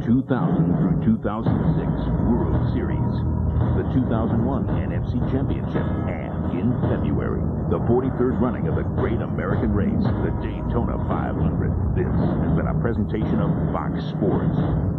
2000 through 2006 World Series, the 2001 NFC Championship, and in February, the 43rd running of the great American race, the Daytona 500. This has been a presentation of Fox Sports.